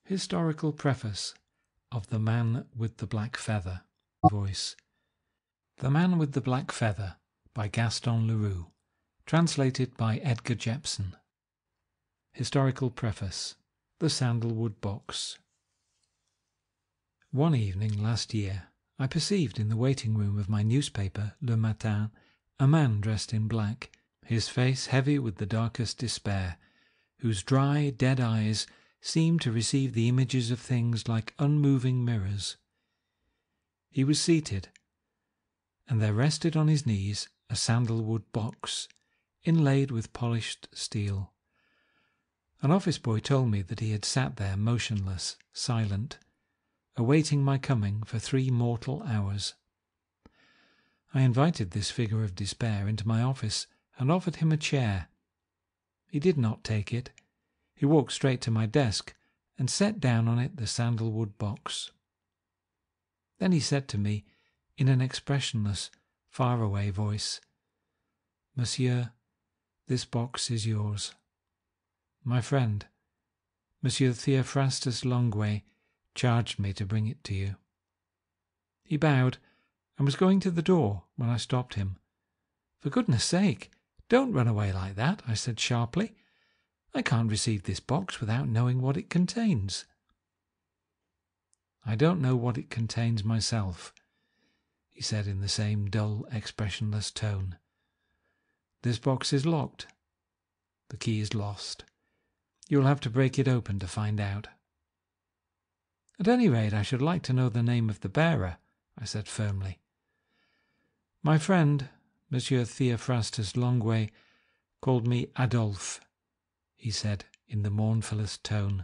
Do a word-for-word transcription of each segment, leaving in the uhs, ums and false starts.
Historical Preface of The Man with the Black Feather. Voice. The Man with the Black Feather by Gaston Leroux. Translated by Edgar Jepson. Historical Preface. The Sandalwood Box. One evening last year, I perceived in the waiting room of my newspaper, Le Matin, a man dressed in black, his face heavy with the darkest despair, whose dry, dead eyes seemed to receive the images of things like unmoving mirrors. He was seated, and there rested on his knees a sandalwood box, inlaid with polished steel. An office boy told me that he had sat there motionless, silent, awaiting my coming for three mortal hours. I invited this figure of despair into my office and offered him a chair. He did not take it. He walked straight to my desk and set down on it the sandalwood box. Then he said to me, in an expressionless, far-away voice, "Monsieur, this box is yours. My friend, Monsieur Theophrastus Longuet, charged me to bring it to you." He bowed and was going to the door when I stopped him. "For goodness sake, don't run away like that," I said sharply. "I can't receive this box without knowing what it contains." "I don't know what it contains myself," he said in the same dull, expressionless tone. "This box is locked. The key is lost. You'll have to break it open to find out." "At any rate, I should like to know the name of the bearer," I said firmly. "My friend, Monsieur Theophrastus Longuet, called me Adolphe," he said in the mournfulest tone.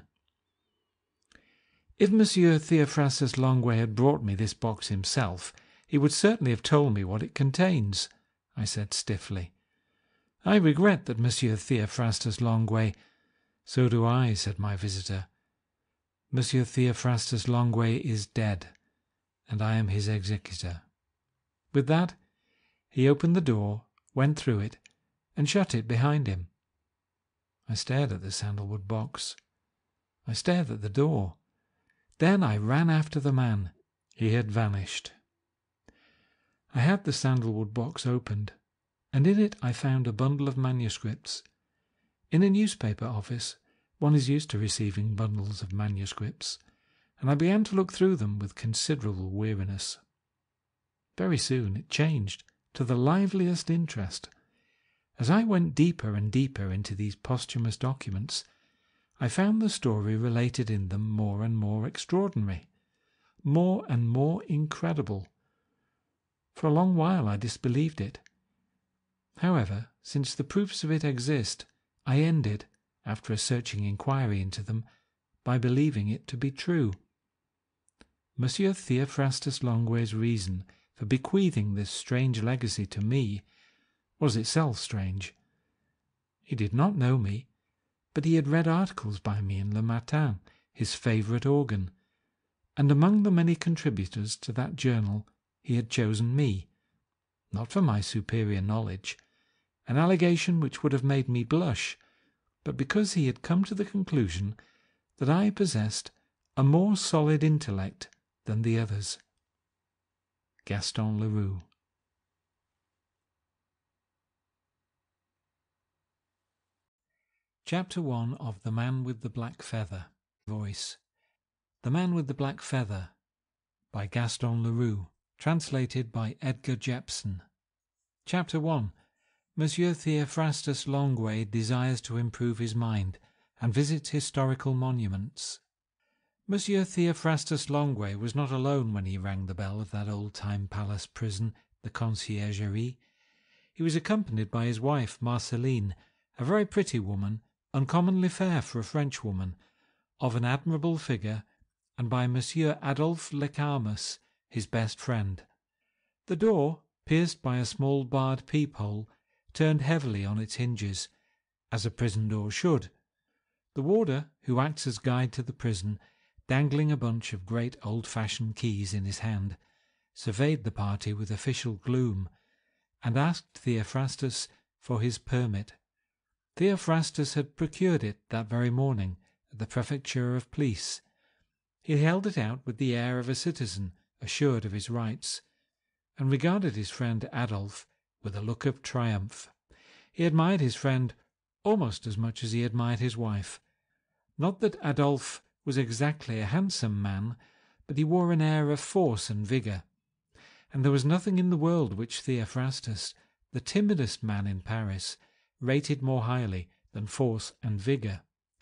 "If Monsieur Theophrastus Longuet had brought me this box himself, he would certainly have told me what it contains," I said stiffly. "I regret that Monsieur Theophrastus Longuet—" "So do I," said my visitor. "Monsieur Theophrastus Longuet is dead, and I am his executor." With that, he opened the door, went through it, and shut it behind him. I stared at the sandalwood box. I stared at the door. Then I ran after the man. He had vanished. I had the sandalwood box opened, and in it I found a bundle of manuscripts. In a newspaper office, one is used to receiving bundles of manuscripts, and I began to look through them with considerable weariness. Very soon it changed to the liveliest interest. As I went deeper and deeper into these posthumous documents, I found the story related in them more and more extraordinary, more and more incredible. For a long while I disbelieved it. However, since the proofs of it exist, I ended, after a searching inquiry into them, by believing it to be true. Monsieur Theophrastus Longuet's reason for bequeathing this strange legacy to me was itself strange. He did not know me, but he had read articles by me in Le Matin, his favourite organ, and among the many contributors to that journal he had chosen me, not for my superior knowledge, an allegation which would have made me blush, but because he had come to the conclusion that I possessed a more solid intellect than the others. Gaston Leroux. Chapter one of The Man with the Black Feather. Voice. The Man with the Black Feather by Gaston Leroux. Translated by Edgar Jepson. Chapter one. Monsieur Theophrastus Longuet desires to improve his mind and visits historical monuments. Monsieur Theophrastus Longuet was not alone when he rang the bell of that old-time palace prison, the Conciergerie. He was accompanied by his wife, Marceline, a very pretty woman, uncommonly fair for a Frenchwoman, of an admirable figure, and by Monsieur Adolphe Lecamus, his best friend. The door, pierced by a small barred peephole, turned heavily on its hinges, as a prison door should. The warder, who acts as guide to the prison, dangling a bunch of great old-fashioned keys in his hand, surveyed the party with official gloom, and asked Theophrastus for his permit. Theophrastus had procured it that very morning at the prefecture of police, He held it out with the air of a citizen assured of his rights, and regarded his friend Adolphe with a look of triumph. He admired his friend almost as much as he admired his wife. Not that Adolphe was exactly a handsome man, but he wore an air of force and vigour, and there was nothing in the world which Theophrastus, the timidest man in Paris, rated more highly than force and vigour.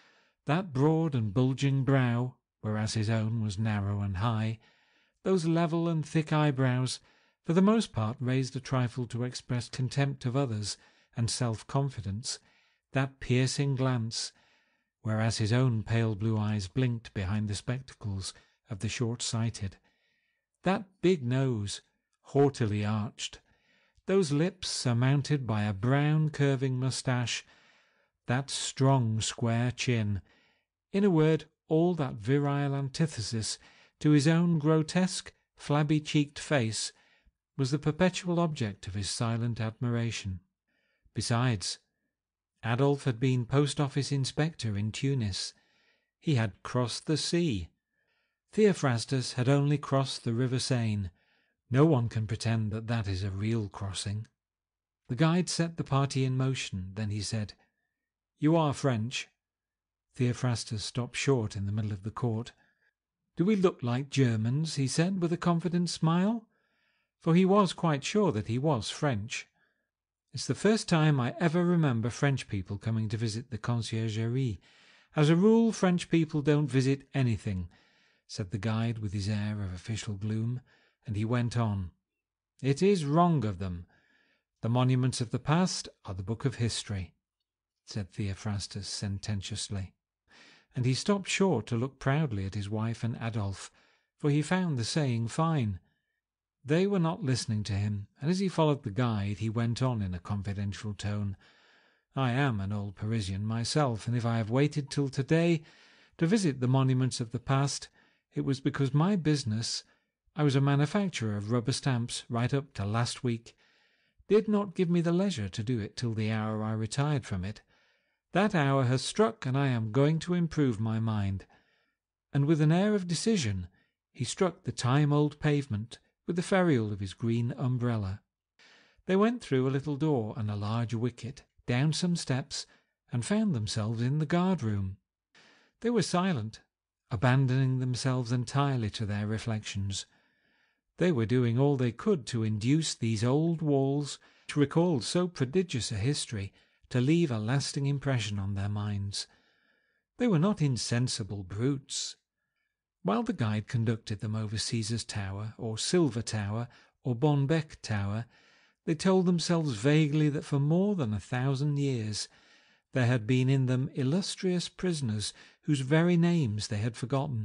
That broad and bulging brow, whereas his own was narrow and high, those level and thick eyebrows, for the most part raised a trifle to express contempt of others and self-confidence, that piercing glance, whereas his own pale blue eyes blinked behind the spectacles of the short-sighted, that big nose, haughtily arched, those lips surmounted by a brown curving moustache, that strong square chin, in a word, all that virile antithesis to his own grotesque, flabby-cheeked face, was the perpetual object of his silent admiration. Besides, Adolphe had been post-office inspector in Tunis. He had crossed the sea. Theophrastus had only crossed the river Seine. No one can pretend that that is a real crossing. The guide set the party in motion. Then he said, "You are French?" Theophrastus stopped short in the middle of the court. "Do we look like Germans?" he said with a confident smile, for he was quite sure that he was French. "It's the first time I ever remember French people coming to visit the conciergerie. As a rule, French people don't visit anything," said the guide with his air of official gloom, and he went on. "It is wrong of them. The monuments of the past are the book of history," said Theophrastus sententiously, and he stopped short to look proudly at his wife and Adolphe, for he found the saying fine. They were not listening to him, and as he followed the guide, he went on in a confidential tone. "I am an old Parisian myself, and if I have waited till today to visit the monuments of the past, it was because my business, I was a manufacturer of rubber stamps right up to last week, did not give me the leisure to do it till the hour I retired from it. That hour has struck, and I am going to improve my mind." And with an air of decision, he struck the time-old pavement with the ferrule of his green umbrella. They went through a little door and a large wicket, down some steps, and found themselves in the guard-room. They were silent, abandoning themselves entirely to their reflections. They were doing all they could to induce these old walls, which recalled so prodigious a history, to leave a lasting impression on their minds. They were not insensible brutes. While the guide conducted them over Caesar's Tower, or Silver Tower, or Bonbec Tower, they told themselves vaguely that for more than a thousand years there had been in them illustrious prisoners whose very names they had forgotten.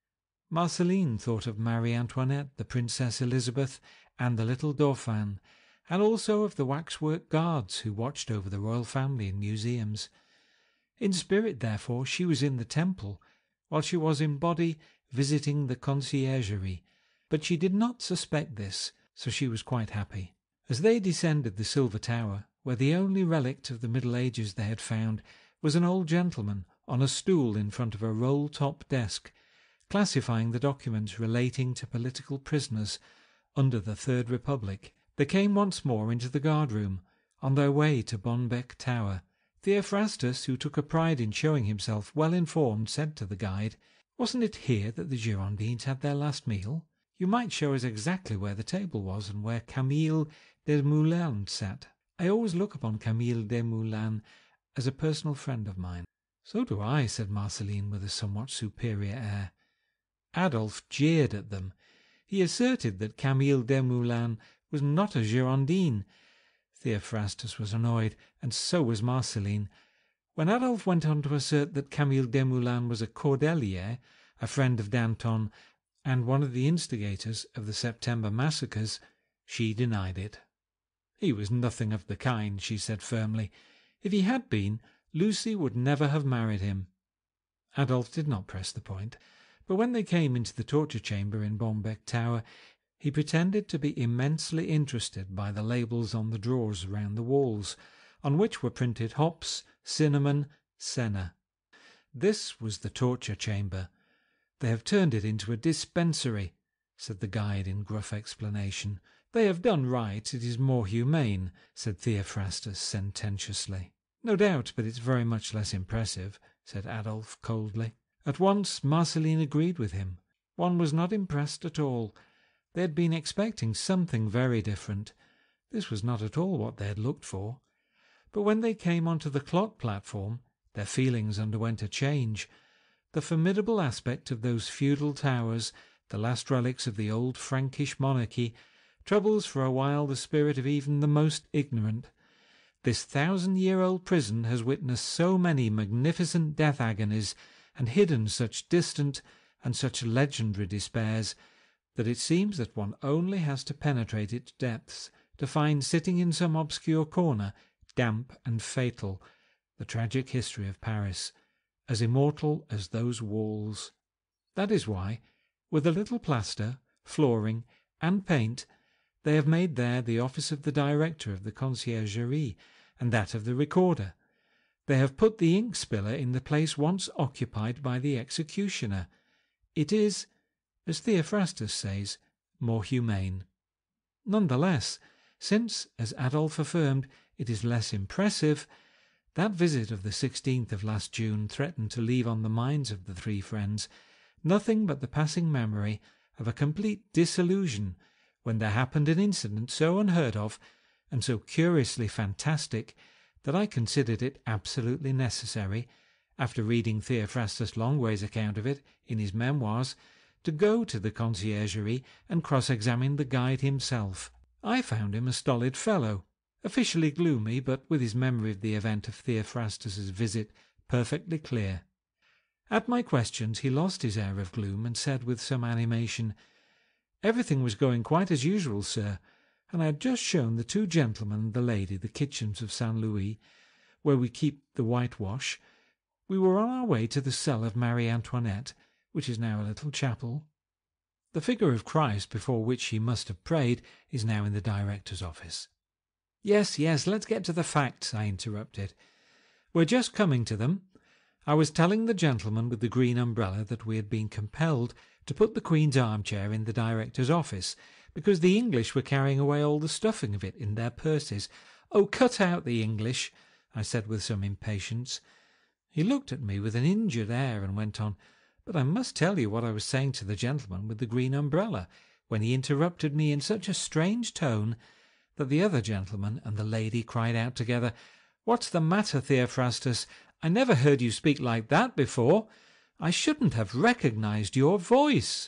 Marceline thought of Marie Antoinette, the Princess Elizabeth, and the little Dauphin, and also of the waxwork guards who watched over the royal family in museums. In spirit, therefore, she was in the temple, while she was in body visiting the conciergerie, but she did not suspect this, so she was quite happy. As they descended the Silver Tower, where the only relict of the Middle Ages they had found was an old gentleman on a stool in front of a roll-top desk, classifying the documents relating to political prisoners under the Third Republic, they came once more into the guard-room, on their way to Bonbec Tower. Theophrastus, who took a pride in showing himself well-informed, said to the guide, "Wasn't it here that the Girondins had their last meal? You might show us exactly where the table was and where Camille Desmoulins sat. I always look upon Camille Desmoulins as a personal friend of mine." "So do I," said Marceline with a somewhat superior air. Adolphe jeered at them. He asserted that Camille Desmoulins was not a Girondin. Theophrastus was annoyed, and so was Marceline. When Adolphe went on to assert that Camille Desmoulins was a Cordelier, a friend of Danton, and one of the instigators of the September massacres, she denied it. "He was nothing of the kind," she said firmly. "If he had been, Lucy would never have married him." Adolphe did not press the point, but when they came into the torture chamber in Bonbec Tower, he pretended to be immensely interested by the labels on the drawers round the walls, on which were printed hops, cinnamon, senna. This was the torture chamber. "They have turned it into a dispensary," said the guide in gruff explanation. "They have done right. It is more humane," said Theophrastus sententiously. "No doubt, but it's very much less impressive," said Adolphe coldly. At once Marceline agreed with him. One was not impressed at all. They had been expecting something very different. This was not at all what they had looked for. But when they came onto the clock platform, their feelings underwent a change. The formidable aspect of those feudal towers, the last relics of the old Frankish monarchy, troubles for a while the spirit of even the most ignorant. This thousand-year-old prison has witnessed so many magnificent death agonies and hidden such distant and such legendary despairs that it seems that one only has to penetrate its depths to find sitting in some obscure corner, damp and fatal, the tragic history of Paris, as immortal as those walls. That is why, with a little plaster, flooring, and paint, they have made there the office of the director of the conciergerie and that of the recorder. They have put the ink spiller in the place once occupied by the executioner. It is, as Theophrastus says, more humane. None the less, since, as Adolphe affirmed, it is less impressive, that visit of the sixteenth of last June threatened to leave on the minds of the three friends nothing but the passing memory of a complete disillusion when there happened an incident so unheard of and so curiously fantastic that I considered it absolutely necessary, after reading Theophrastus Longuet's account of it in his memoirs, to go to the conciergerie and cross-examine the guide himself. I found him a stolid fellow, officially gloomy, but with his memory of the event of Theophrastus's visit perfectly clear. At my questions he lost his air of gloom and said with some animation, "Everything was going quite as usual, sir, and I had just shown the two gentlemen and the lady the kitchens of Saint Louis, where we keep the whitewash. We were on our way to the cell of Marie Antoinette, which is now a little chapel. The figure of Christ before which he must have prayed is now in the director's office." "Yes, yes, let's get to the facts," I interrupted. "We're just coming to them. I was telling the gentleman with the green umbrella that we had been compelled to put the Queen's armchair in the director's office, because the English were carrying away all the stuffing of it in their purses." "Oh, cut out the English," I said with some impatience. He looked at me with an injured air and went on, "But I must tell you what I was saying to the gentleman with the green umbrella, when he interrupted me in such a strange tone that the other gentleman and the lady cried out together, 'What's the matter, Theophrastus? I never heard you speak like that before. I shouldn't have recognized your voice.'"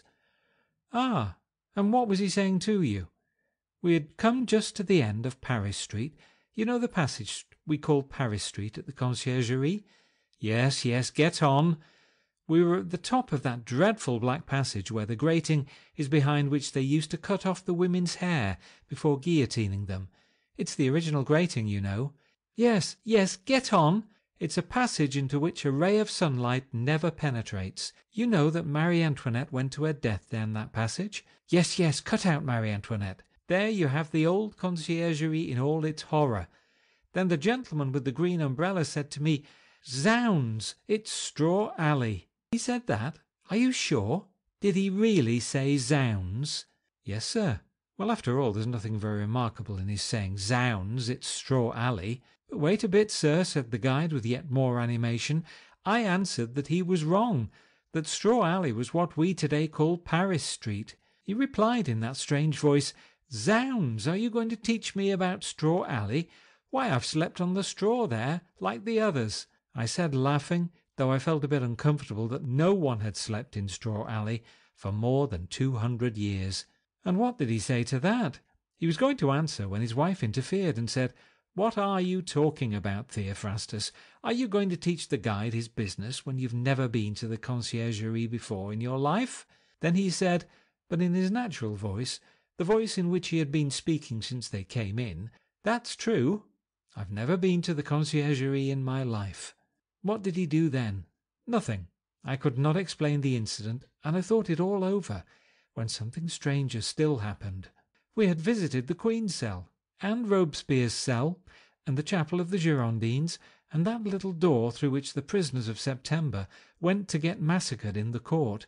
"Ah, and what was he saying to you?" "We had come just to the end of Paris Street. You know the passage we call Paris Street at the conciergerie?" "Yes, yes, get on." "We were at the top of that dreadful black passage where the grating is behind which they used to cut off the women's hair before guillotining them. It's the original grating, you know." "Yes, yes, get on." "It's a passage into which a ray of sunlight never penetrates. You know that Marie Antoinette went to her death down that passage?" "Yes, yes, cut out Marie Antoinette." "There you have the old conciergerie in all its horror. Then the gentleman with the green umbrella said to me, 'Zounds, it's Straw Alley.'" "He said that? Are you sure? Did he really say zounds?" "Yes, sir." "Well, after all, there's nothing very remarkable in his saying, 'Zounds, it's Straw Alley.'" "But wait a bit, sir," said the guide with yet more animation. "I answered that he was wrong, that Straw Alley was what we today call Paris Street. He replied in that strange voice, 'Zounds, are you going to teach me about Straw Alley? Why, I've slept on the straw there, like the others.' I said, laughing, though I felt a bit uncomfortable, that no one had slept in Straw Alley for more than two hundred years. "And what did he say to that?" He was going to answer when his wife interfered and said, "What are you talking about, Theophrastus? Are you going to teach the guide his business when you've never been to the conciergerie before in your life?" Then he said, but in his natural voice, the voice in which he had been speaking since they came in, "That's true. I've never been to the conciergerie in my life." What did he do then? Nothing. I could not explain the incident, and I thought it all over, when something stranger still happened. We had visited the Queen's cell, and Robespierre's cell, and the chapel of the Girondins, and that little door through which the prisoners of September went to get massacred in the court,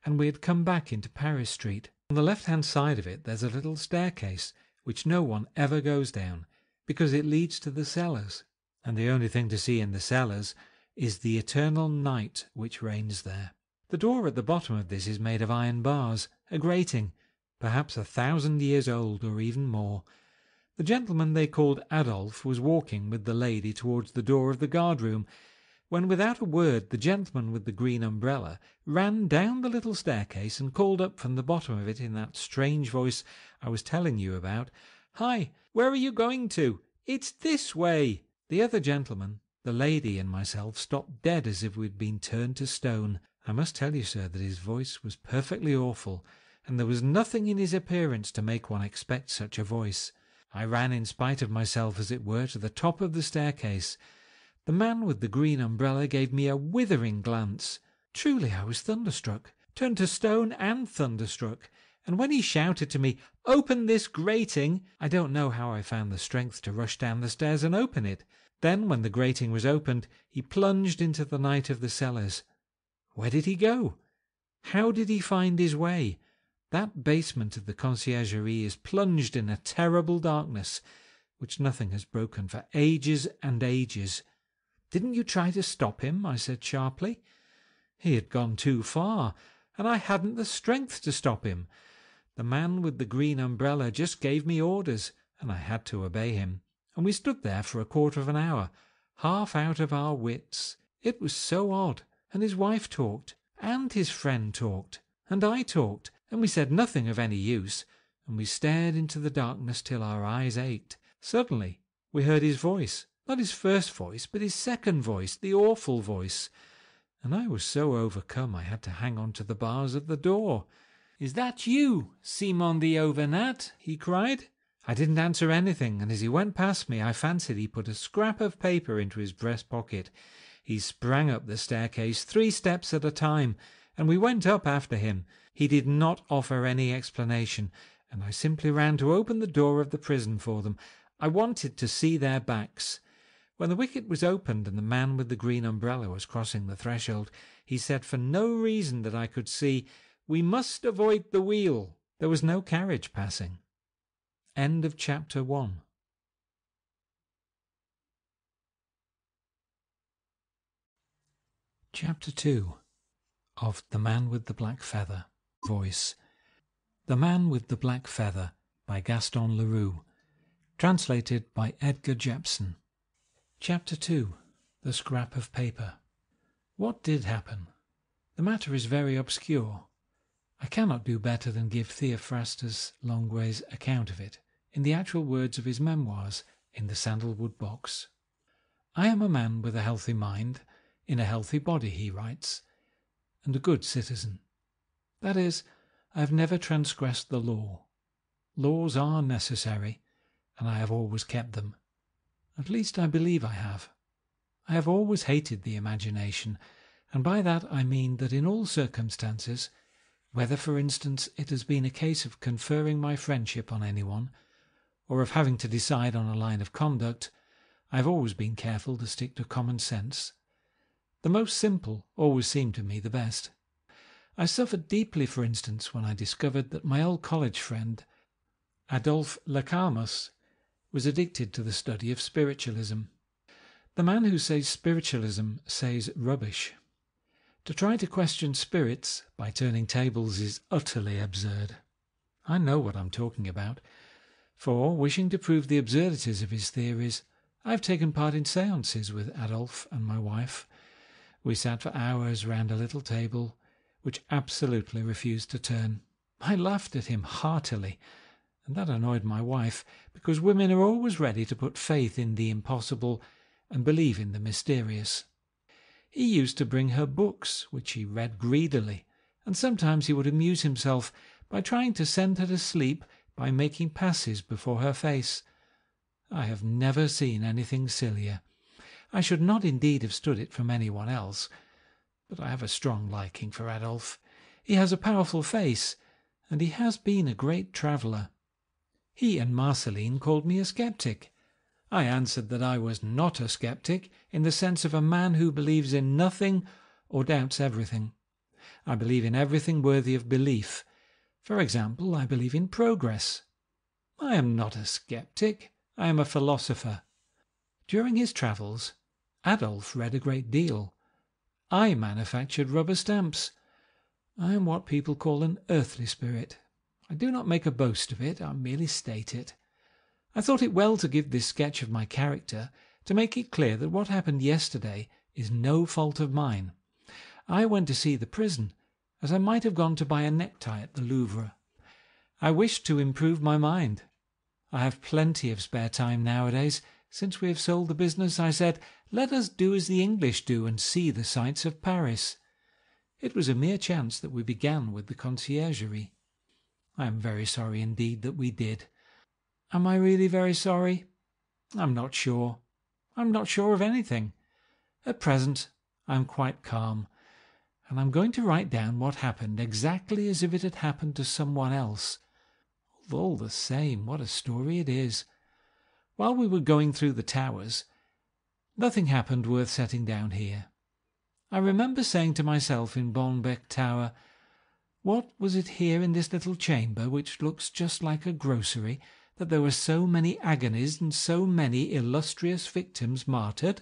and we had come back into Paris Street. On the left-hand side of it there's a little staircase, which no one ever goes down, because it leads to the cellars, and the only thing to see in the cellars is the eternal night which reigns there. The door at the bottom of this is made of iron bars, a grating, perhaps a thousand years old or even more. The gentleman they called Adolphe was walking with the lady towards the door of the guard-room, when without a word the gentleman with the green umbrella ran down the little staircase and called up from the bottom of it in that strange voice I was telling you about, "Hi, where are you going to? It's this way." The other gentleman, the lady, and myself stopped dead as if we had been turned to stone. I must tell you, sir, that his voice was perfectly awful, and there was nothing in his appearance to make one expect such a voice. I ran in spite of myself, as it were, to the top of the staircase. The man with the green umbrella gave me a withering glance. Truly I was thunderstruck, turned to stone and thunderstruck, and when he shouted to me, "Open this grating," I don't know how I found the strength to rush down the stairs and open it. Then, when the grating was opened, he plunged into the night of the cellars. Where did he go? How did he find his way? That basement of the conciergerie is plunged in a terrible darkness, which nothing has broken for ages and ages. "Didn't you try to stop him?" I said sharply. He had gone too far, and I hadn't the strength to stop him. The man with the green umbrella just gave me orders, and I had to obey him, and we stood there for a quarter of an hour, half out of our wits. It was so odd, and his wife talked, and his friend talked, and I talked, and we said nothing of any use, and we stared into the darkness till our eyes ached. Suddenly we heard his voice, not his first voice, but his second voice, the awful voice, and I was so overcome I had to hang on to the bars of the door. "Is that you, Simon the Auvergnat?" he cried. I didn't answer anything, and as he went past me I fancied he put a scrap of paper into his breast pocket. He sprang up the staircase three steps at a time, and we went up after him. He did not offer any explanation, and I simply ran to open the door of the prison for them. I wanted to see their backs. When the wicket was opened and the man with the green umbrella was crossing the threshold, he said for no reason that I could see, "We must avoid the wheel." There was no carriage passing. End of chapter one. Chapter two. Of The Man with the Black Feather. Voice. The Man with the Black Feather by Gaston Leroux. Translated by Edgar Jepson. Chapter two. The Scrap of Paper. What did happen? The matter is very obscure. I cannot do better than give Theophrastus Longuet's account of it, in the actual words of his memoirs in the sandalwood box. "I am a man with a healthy mind, in a healthy body," he writes, "and a good citizen. That is, I have never transgressed the law. Laws are necessary, and I have always kept them. At least I believe I have. I have always hated the imagination, and by that I mean that in all circumstances, whether, for instance, it has been a case of conferring my friendship on anyone, or of having to decide on a line of conduct, I have always been careful to stick to common sense. The most simple always seemed to me the best. I suffered deeply, for instance, when I discovered that my old college friend, Adolphe Lecamus, was addicted to the study of spiritualism. The man who says spiritualism says rubbish. To try to question spirits by turning tables is utterly absurd. I know what I'm talking about, for, wishing to prove the absurdities of his theories, I have taken part in séances with Adolphe and my wife. We sat for hours round a little table, which absolutely refused to turn. I laughed at him heartily, and that annoyed my wife, because women are always ready to put faith in the impossible and believe in the mysterious. He used to bring her books, which he read greedily, and sometimes he would amuse himself by trying to send her to sleep by making passes before her face. I have never seen anything sillier. I should not indeed have stood it from anyone else, but I have a strong liking for Adolphe. He has a powerful face, and he has been a great traveller. He and Marceline called me a sceptic. I answered that I was not a sceptic in the sense of a man who believes in nothing or doubts everything. I believe in everything worthy of belief. For example, I believe in progress. I am not a skeptic, I am a philosopher. During his travels, Adolf read a great deal. I manufactured rubber stamps. I am what people call an earthly spirit. I do not make a boast of it, I merely state it. I thought it well to give this sketch of my character, to make it clear that what happened yesterday is no fault of mine. I went to see the prison, as I might have gone to buy a necktie at the Louvre. I wished to improve my mind. I have plenty of spare time nowadays. Since we have sold the business, I said, let us do as the English do and see the sights of Paris. It was a mere chance that we began with the conciergerie. I am very sorry indeed that we did. Am I really very sorry? I'm not sure. I'm not sure of anything. At present, I'm quite calm, and I'm going to write down what happened exactly as if it had happened to someone else. All the same, what a story it is. While we were going through the towers, nothing happened worth setting down here. I remember saying to myself in Bonbec Tower, what was it here in this little chamber, which looks just like a grocery, that there were so many agonies and so many illustrious victims martyred?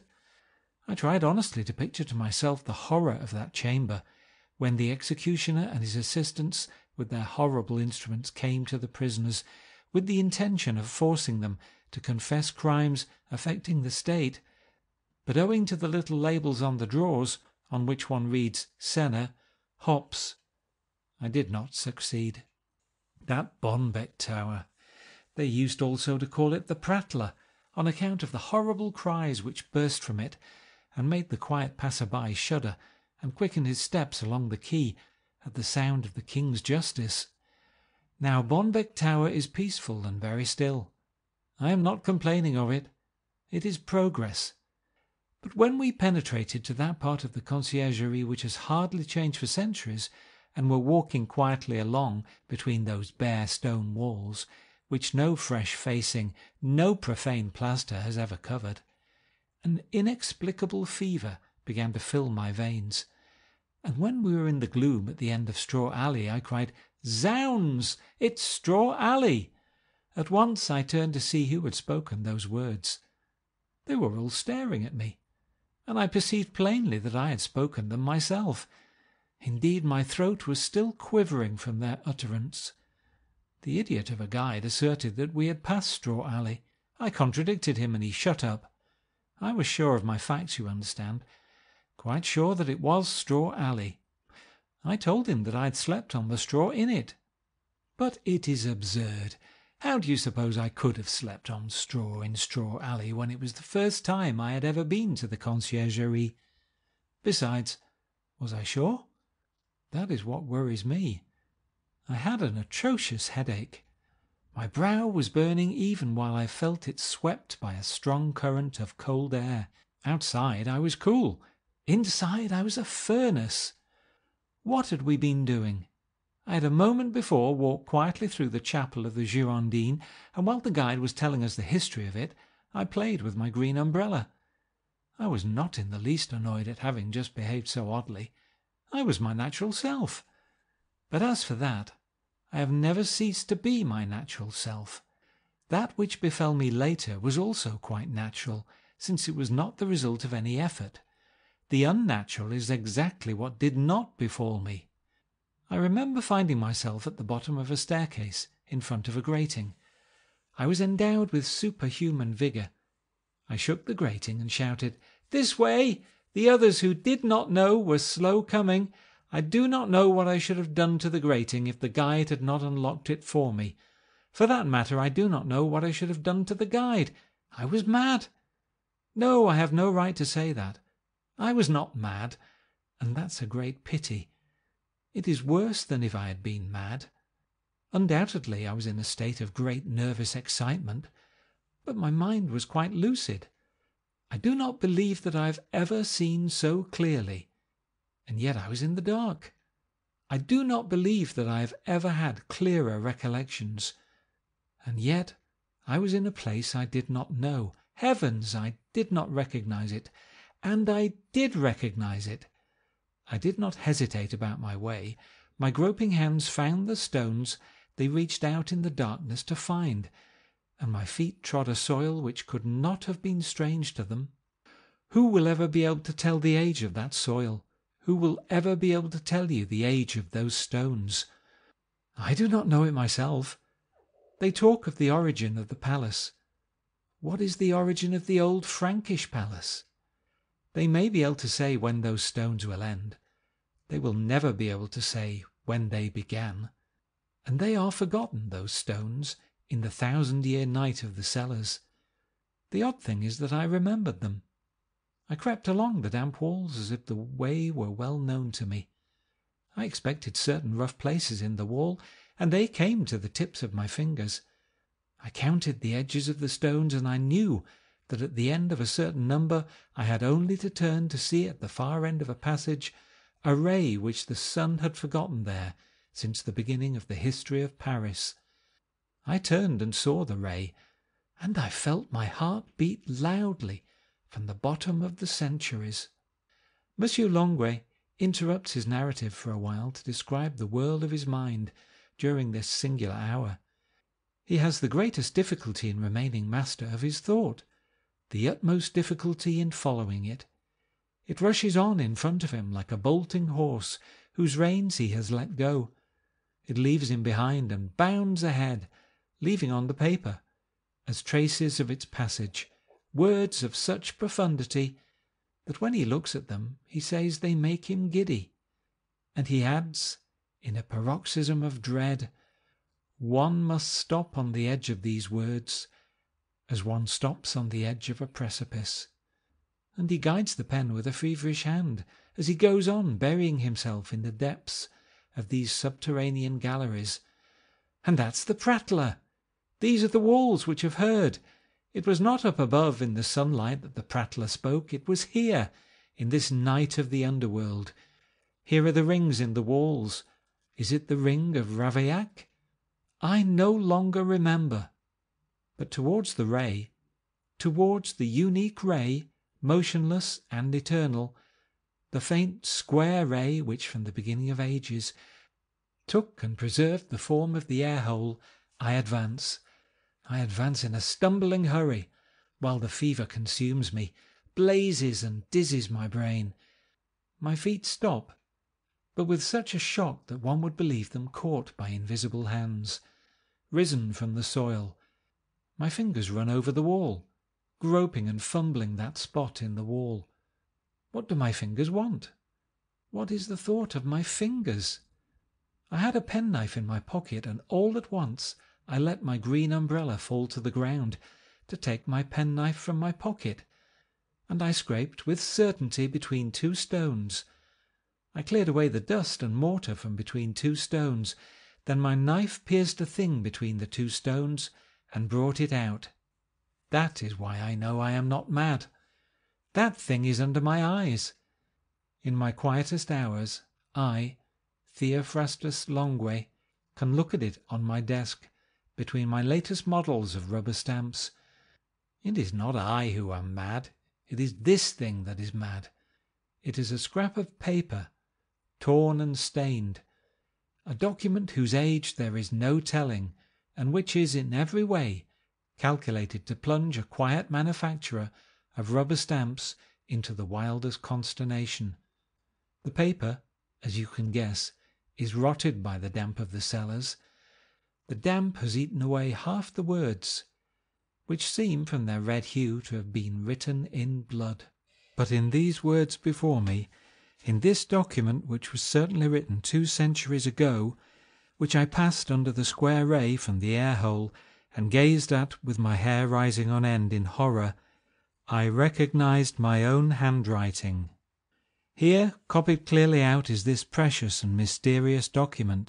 I tried honestly to picture to myself the horror of that chamber, when the executioner and his assistants with their horrible instruments came to the prisoners, with the intention of forcing them to confess crimes affecting the state. But owing to the little labels on the drawers, on which one reads Senna, hops, I did not succeed. That Bonbec Tower. They used also to call it the Prattler, on account of the horrible cries which burst from it, and made the quiet passer-by shudder and quicken his steps along the quay at the sound of the King's justice. Now Bonbec Tower is peaceful and very still. I am not complaining of it. It is progress. But when we penetrated to that part of the conciergerie which has hardly changed for centuries, and were walking quietly along between those bare stone walls, which no fresh facing, no profane plaster has ever covered, an inexplicable fever began to fill my veins, and when we were in the gloom at the end of Straw Alley, I cried, "Zounds! It's Straw Alley!" At once I turned to see who had spoken those words. They were all staring at me, and I perceived plainly that I had spoken them myself. Indeed, my throat was still quivering from their utterance. The idiot of a guide asserted that we had passed Straw Alley. I contradicted him, and he shut up. I was sure of my facts, you understand, quite sure that it was Straw Alley. I told him that I had slept on the straw in it. But it is absurd. How do you suppose I could have slept on straw in Straw Alley when it was the first time I had ever been to the conciergerie? Besides, was I sure? That is what worries me. I had an atrocious headache. My brow was burning even while I felt it swept by a strong current of cold air. Outside I was cool. Inside I was a furnace. What had we been doing? I had a moment before walked quietly through the chapel of the Girondine, and while the guide was telling us the history of it, I played with my green umbrella. I was not in the least annoyed at having just behaved so oddly. I was my natural self. But as for that, I have never ceased to be my natural self. That which befell me later was also quite natural, since it was not the result of any effort. The unnatural is exactly what did not befall me. I remember finding myself at the bottom of a staircase, in front of a grating. I was endowed with superhuman vigour. I shook the grating and shouted, "This way! The others who did not know were slow coming. I do not know what I should have done to the grating if the guide had not unlocked it for me. For that matter, I do not know what I should have done to the guide. I was mad. No, I have no right to say that. I was not mad, and that's a great pity. It is worse than if I had been mad. Undoubtedly I was in a state of great nervous excitement, but my mind was quite lucid. I do not believe that I have ever seen so clearly, and yet I was in the dark. I do not believe that I have ever had clearer recollections, and yet I was in a place I did not know. Heavens, I did not recognize it, and I did recognize it. I did not hesitate about my way. My groping hands found the stones they reached out in the darkness to find, and my feet trod a soil which could not have been strange to them. Who will ever be able to tell the age of that soil? Who will ever be able to tell you the age of those stones? I do not know it myself. They talk of the origin of the palace. What is the origin of the old Frankish palace? They may be able to say when those stones will end. They will never be able to say when they began. And they are forgotten, those stones, in the thousand-year night of the cellars. The odd thing is that I remembered them. I crept along the damp walls as if the way were well known to me. I expected certain rough places in the wall, and they came to the tips of my fingers. I counted the edges of the stones, and I knew that at the end of a certain number I had only to turn to see at the far end of a passage a ray which the sun had forgotten there since the beginning of the history of Paris. I turned and saw the ray, and I felt my heart beat loudly from the bottom of the centuries. Monsieur Longuet interrupts his narrative for a while to describe the whirl of his mind during this singular hour. He has the greatest difficulty in remaining master of his thought, the utmost difficulty in following it. It rushes on in front of him like a bolting horse whose reins he has let go. It leaves him behind and bounds ahead, leaving on the paper, as traces of its passage, words of such profundity that when he looks at them he says they make him giddy. And he adds, in a paroxysm of dread, "One must stop on the edge of these words, as one stops on the edge of a precipice." And he guides the pen with a feverish hand as he goes on burying himself in the depths of these subterranean galleries. "And that's the prattler! These are the walls which have heard. It was not up above in the sunlight that the prattler spoke. It was here, in this night of the underworld. Here are the rings in the walls. Is it the ring of Ravaillac? I no longer remember." But towards the ray, towards the unique ray, motionless and eternal, the faint square ray which from the beginning of ages took and preserved the form of the air-hole, I advance. I advance in a stumbling hurry, while the fever consumes me, blazes and dizzies my brain. My feet stop, but with such a shock that one would believe them caught by invisible hands, risen from the soil. My fingers run over the wall, groping and fumbling that spot in the wall. What do my fingers want? What is the thought of my fingers? I had a penknife in my pocket, and all at once I let my green umbrella fall to the ground to take my penknife from my pocket, and I scraped with certainty between two stones. I cleared away the dust and mortar from between two stones. Then my knife pierced a thing between the two stones and brought it out. That is why I know I am not mad. That thing is under my eyes. In my quietest hours, I, Theophrastus Longuet, can look at it on my desk, between my latest models of rubber stamps. It is not I who am mad. It is this thing that is mad. It is a scrap of paper, torn and stained, a document whose age there is no telling, and which is in every way calculated to plunge a quiet manufacturer of rubber stamps into the wildest consternation. The paper, as you can guess, is rotted by the damp of the cellars. The damp has eaten away half the words, which seem from their red hue to have been written in blood. But in these words before me, in this document which was certainly written two centuries ago, which I passed under the square ray from the air-hole and gazed at with my hair rising on end in horror, I recognized my own handwriting. Here, copied clearly out, is this precious and mysterious document.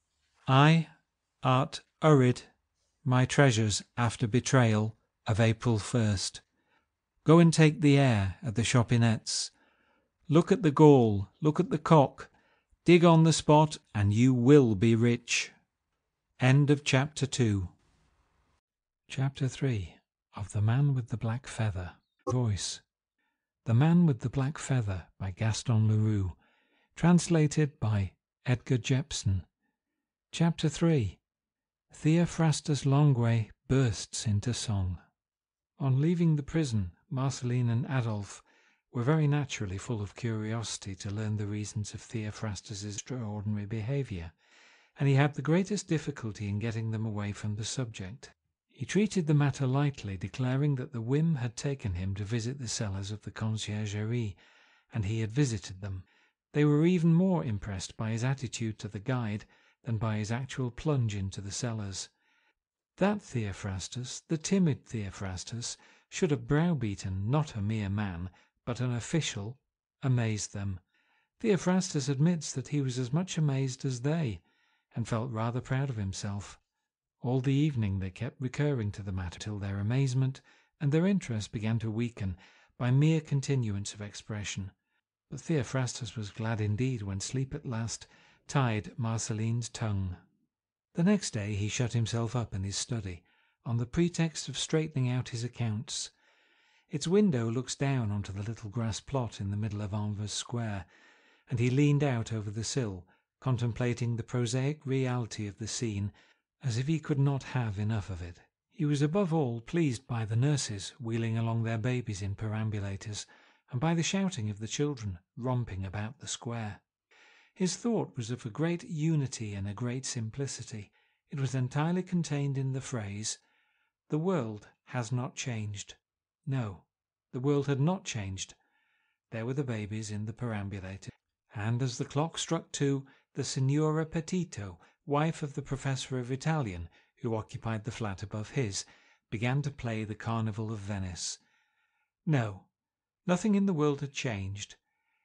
I, art Urid, my treasures after betrayal of April first. Go and take the air at the Chopinettes. Look at the gall, look at the cock, dig on the spot, and you will be rich. End of chapter two. Chapter three. Of the Man with the Black Feather. Voice. The Man with the Black Feather by Gaston Leroux. Translated by Edgar Jepson. Chapter three. Theophrastus Longuet bursts into song. On leaving the prison, Marceline and Adolphe were very naturally full of curiosity to learn the reasons of Theophrastus's extraordinary behaviour, and he had the greatest difficulty in getting them away from the subject. He treated the matter lightly, declaring that the whim had taken him to visit the cellars of the conciergerie, and he had visited them. They were even more impressed by his attitude to the guide than by his actual plunge into the cellars. That Theophrastus, the timid Theophrastus, should have browbeaten not a mere man, but an official, amazed them. Theophrastus admits that he was as much amazed as they, and felt rather proud of himself. All the evening they kept recurring to the matter till their amazement and their interest began to weaken by mere continuance of expression. But Theophrastus was glad indeed when sleep at last tied Marceline's tongue. The next day he shut himself up in his study, on the pretext of straightening out his accounts. Its window looks down onto the little grass plot in the middle of Anvers Square, and he leaned out over the sill, contemplating the prosaic reality of the scene as if he could not have enough of it. He was above all pleased by the nurses wheeling along their babies in perambulators, and by the shouting of the children romping about the square. His thought was of a great unity and a great simplicity. It was entirely contained in the phrase, "The world has not changed." No, the world had not changed. There were the babies in the perambulator, and as the clock struck two, the Signora Petito, wife of the professor of Italian, who occupied the flat above his, began to play the Carnival of Venice. No, nothing in the world had changed.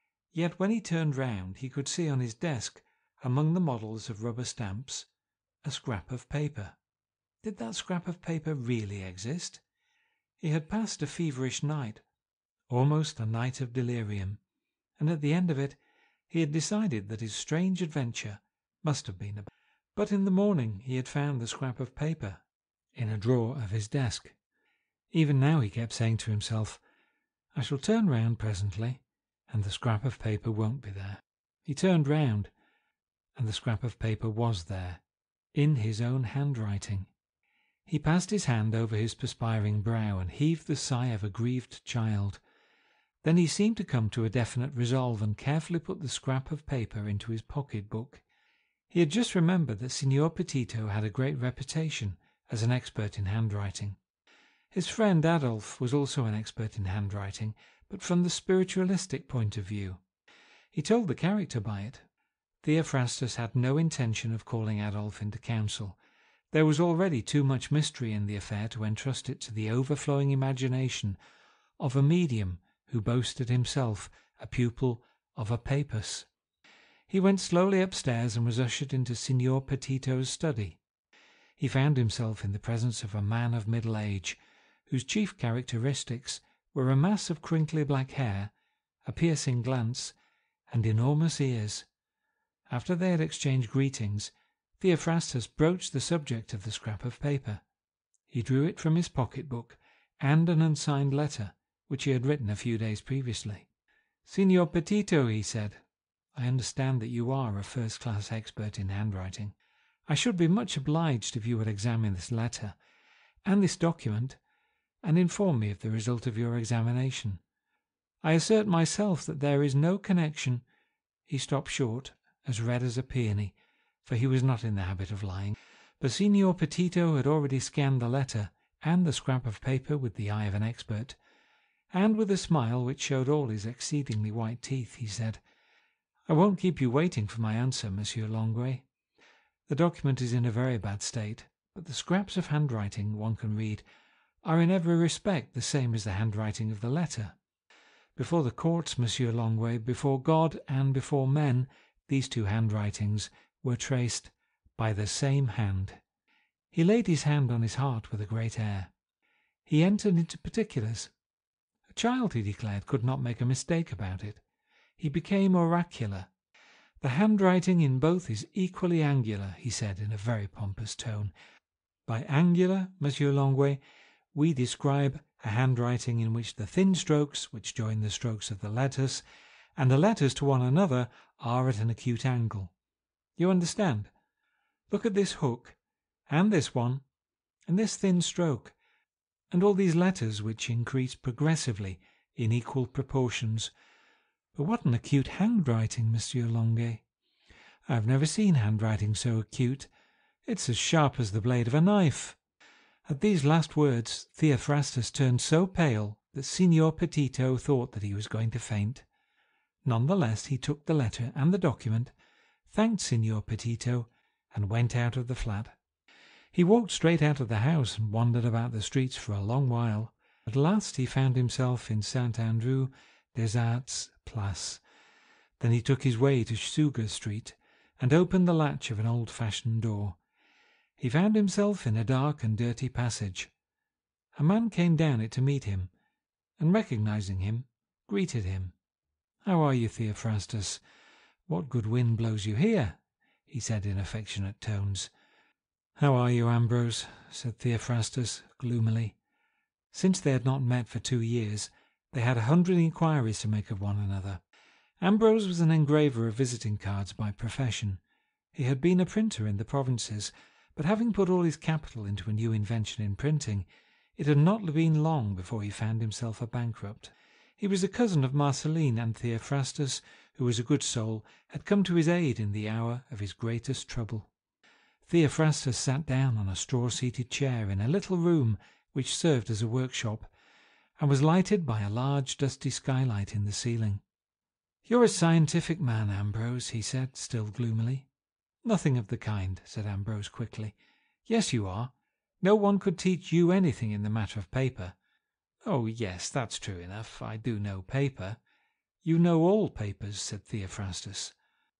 Yet when he turned round he could see on his desk, among the models of rubber stamps, a scrap of paper. Did that scrap of paper really exist? He had passed a feverish night, almost a night of delirium, and at the end of it he had decided that his strange adventure must have been a... But in the morning he had found the scrap of paper in a drawer of his desk. Even now he kept saying to himself, "I shall turn round presently, and the scrap of paper won't be there." He turned round, and the scrap of paper was there, in his own handwriting. He passed his hand over his perspiring brow and heaved the sigh of a grieved child. Then he seemed to come to a definite resolve and carefully put the scrap of paper into his pocket-book. He had just remembered that Signor Petito had a great reputation as an expert in handwriting. His friend Adolphe was also an expert in handwriting, but from the spiritualistic point of view. He told the character by it. Theophrastus had no intention of calling Adolphe into counsel. There was already too much mystery in the affair to entrust it to the overflowing imagination of a medium who boasted himself a pupil of a Papus. He went slowly upstairs and was ushered into Signor Petito's study. He found himself in the presence of a man of middle age, whose chief characteristics were a mass of crinkly black hair, a piercing glance, and enormous ears. After they had exchanged greetings, Theophrastus broached the subject of the scrap of paper. He drew it from his pocket-book, and an unsigned letter, which he had written a few days previously. "Signor Petito," he said, "I understand that you are a first-class expert in handwriting. I should be much obliged if you would examine this letter and this document, and inform me of the result of your examination. I assert myself that there is no connection—" He stopped short, as red as a peony, for he was not in the habit of lying. But Signor Petito had already scanned the letter and the scrap of paper with the eye of an expert, and with a smile which showed all his exceedingly white teeth, he said, "I won't keep you waiting for my answer, Monsieur Longuet. The document is in a very bad state, but the scraps of handwriting one can read are in every respect the same as the handwriting of the letter. Before the courts, Monsieur Longuet, before God and before men, these two handwritings were traced by the same hand." He laid his hand on his heart with a great air. He entered into particulars. A child, he declared, could not make a mistake about it. He became oracular. "The handwriting in both is equally angular," he said in a very pompous tone. "By angular, Monsieur Longuet, we describe a handwriting in which the thin strokes, which join the strokes of the letters, and the letters to one another are at an acute angle. You understand? Look at this hook, and this one, and this thin stroke, and all these letters which increase progressively in equal proportions. But what an acute handwriting, Monsieur Longuet! I have never seen handwriting so acute. It's as sharp as the blade of a knife." At these last words Theophrastus turned so pale that Signor Petito thought that he was going to faint. None the less he took the letter and the document, thanked Signor Petito, and went out of the flat. He walked straight out of the house and wandered about the streets for a long while. At last he found himself in Saint Andrew des Arts Place. Then he took his way to Sugar Street and opened the latch of an old-fashioned door. He found himself in a dark and dirty passage. A man came down it to meet him, and recognizing him, greeted him. "How are you, Theophrastus? What good wind blows you here?" he said in affectionate tones. "How are you, Ambrose?" said Theophrastus gloomily. Since they had not met for two years, they had a hundred inquiries to make of one another. Ambrose was an engraver of visiting cards by profession. He had been a printer in the provinces, but having put all his capital into a new invention in printing, it had not been long before he found himself a bankrupt. He was a cousin of Marceline, and Theophrastus, who was a good soul, had come to his aid in the hour of his greatest trouble. Theophrastus sat down on a straw-seated chair in a little room which served as a workshop, and was lighted by a large dusty skylight in the ceiling. "You're a scientific man, Ambrose," he said, still gloomily. "Nothing of the kind," said Ambrose quickly. "Yes, you are. No one could teach you anything in the matter of paper." "Oh, yes, that's true enough. I do know paper." "You know all papers," said Theophrastus.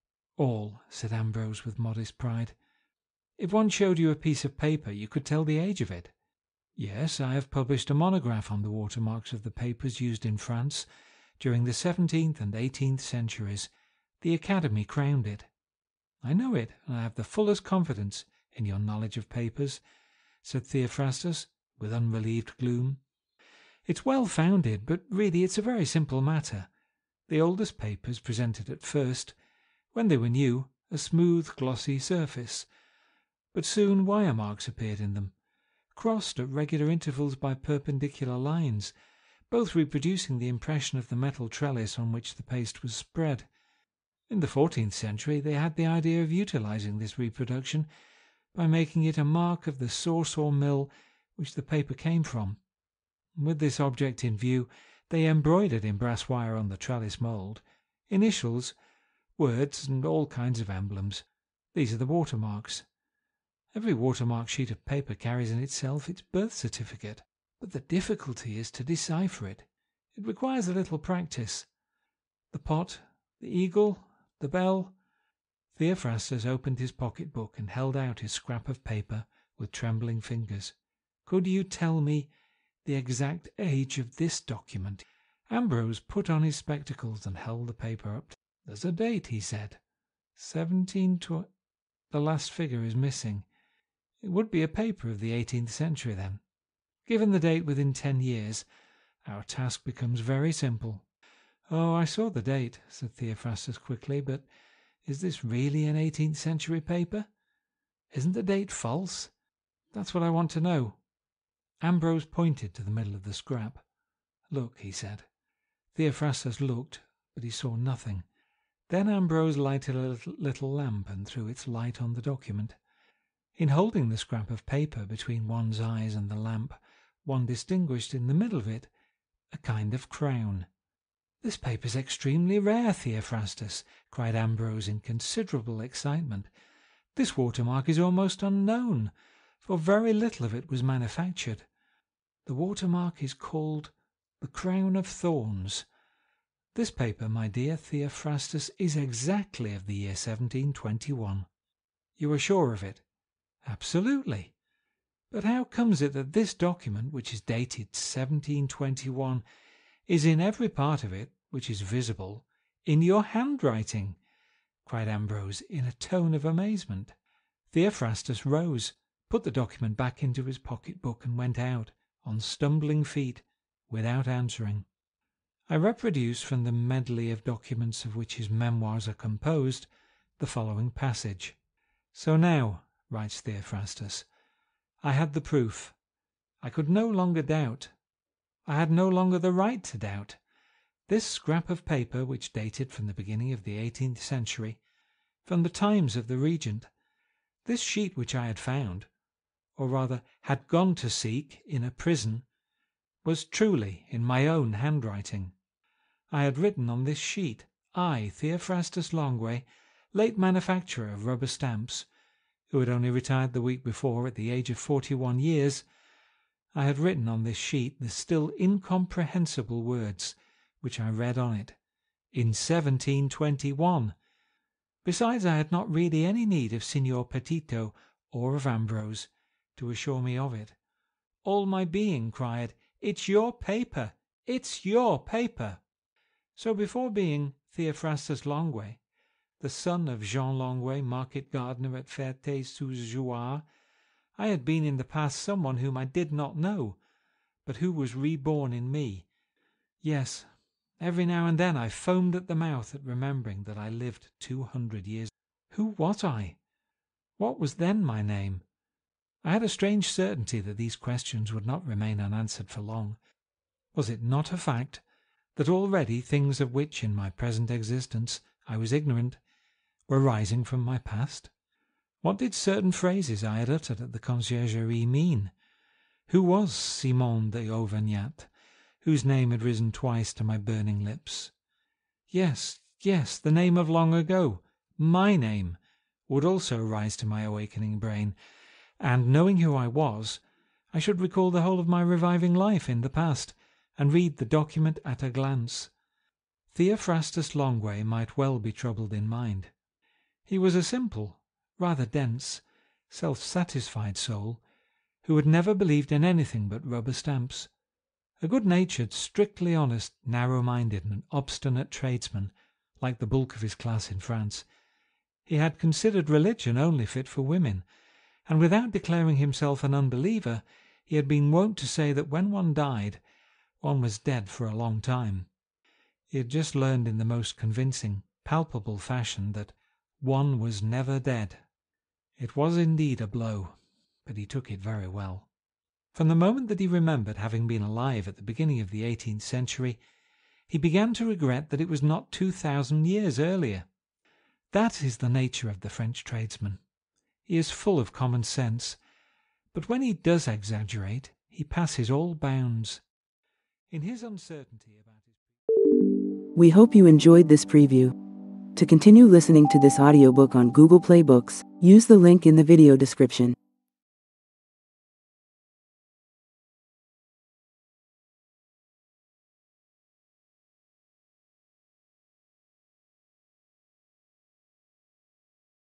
"All," said Ambrose with modest pride. "If one showed you a piece of paper, you could tell the age of it." "Yes, I have published a monograph on the watermarks of the papers used in France during the seventeenth and eighteenth centuries. The Academy crowned it." "I know it, and I have the fullest confidence in your knowledge of papers," said Theophrastus, with unrelieved gloom. "It's well founded, but really it's a very simple matter. The oldest papers presented at first, when they were new, a smooth, glossy surface, but soon wire marks appeared in them, crossed at regular intervals by perpendicular lines, both reproducing the impression of the metal trellis on which the paste was spread. In the fourteenth century they had the idea of utilizing this reproduction by making it a mark of the source or mill which the paper came from. With this object in view, they embroidered in brass wire on the trellis mould initials, words, and all kinds of emblems. These are the watermarks. Every watermark sheet of paper carries in itself its birth certificate, but the difficulty is to decipher it. It requires a little practice. The pot, the eagle, the bell." Theophrastus opened his pocket-book and held out his scrap of paper with trembling fingers. "Could you tell me the exact age of this document?" Ambrose put on his spectacles and held the paper up. "There's a date," he said. Seventeen tw... The last figure is missing. It would be a paper of the eighteenth century, then. Given the date within ten years, our task becomes very simple." "Oh, I saw the date," said Theophrastus quickly, "but is this really an eighteenth century paper? Isn't the date false? That's what I want to know." Ambrose pointed to the middle of the scrap. "Look," he said. Theophrastus looked, but he saw nothing. Then Ambrose lighted a little, little lamp and threw its light on the document. In holding the scrap of paper between one's eyes and the lamp, one distinguished in the middle of it a kind of crown. "This paper's extremely rare, Theophrastus," cried Ambrose in considerable excitement. "This watermark is almost unknown, for very little of it was manufactured. The watermark is called the Crown of Thorns. This paper, my dear Theophrastus, is exactly of the year seventeen twenty-one. You are sure of it?" "Absolutely. But how comes it that this document, which is dated seventeen twenty-one, is in every part of it, which is visible, in your handwriting?" cried Ambrose in a tone of amazement. Theophrastus rose, put the document back into his pocket-book, and went out, on stumbling feet, without answering. I reproduce from the medley of documents of which his memoirs are composed the following passage. "So now," writes Theophrastus, "I had the proof. I could no longer doubt. I had no longer the right to doubt. This scrap of paper, which dated from the beginning of the eighteenth century, from the times of the Regent, this sheet which I had found, or rather had gone to seek, in a prison, was truly in my own handwriting. I had written on this sheet, I, Theophrastus Longuet, late manufacturer of rubber stamps, who had only retired the week before at the age of forty-one years, I had written on this sheet the still incomprehensible words which I read on it, in seventeen twenty-one. Besides, I had not really any need of Signor Petito or of Ambrose to assure me of it. All my being cried, 'It's your paper! It's your paper!' So before being Theophrastus Longuet, the son of Jean Longuet, market gardener at Ferté-sous-Jouarre, I had been in the past someone whom I did not know, but who was reborn in me. Yes, every now and then I foamed at the mouth at remembering that I lived two hundred years. Who was I? What was then my name? I had a strange certainty that these questions would not remain unanswered for long. Was it not a fact that already things of which in my present existence I was ignorant were rising from my past? What did certain phrases I had uttered at the conciergerie mean? Who was Simon de Auvergnat, whose name had risen twice to my burning lips? Yes, yes, the name of long ago, my name, would also rise to my awakening brain, and, knowing who I was, I should recall the whole of my reviving life in the past, and read the document at a glance. Theophrastus Longuet might well be troubled in mind. He was a simple, rather dense, self-satisfied soul, who had never believed in anything but rubber stamps. A good-natured, strictly honest, narrow-minded and obstinate tradesman, like the bulk of his class in France, he had considered religion only fit for women, and without declaring himself an unbeliever, he had been wont to say that when one died, one was dead for a long time. He had just learned in the most convincing, palpable fashion that one was never dead. It was indeed a blow, but he took it very well. From the moment that he remembered having been alive at the beginning of the eighteenth century, he began to regret that it was not two thousand years earlier. That is the nature of the French tradesman. He is full of common sense, but when he does exaggerate, he passes all bounds. In his uncertainty about his... We hope you enjoyed this preview. To continue listening to this audiobook on Google Play Books, use the link in the video description.